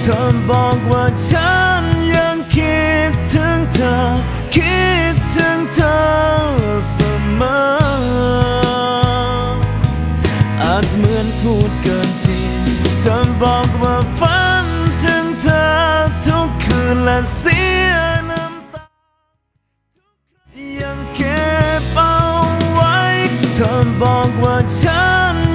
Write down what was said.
อบอกว่าฉันยังคิดถึงเธอคิดถึงเธอเสมออาจเหมือนพูดเกินจริงเธอบอกว่าฝันถึงเธอทุกคืนและเสียน้ำตายังเก็บเอาไว้เธอบอกว่าฉัน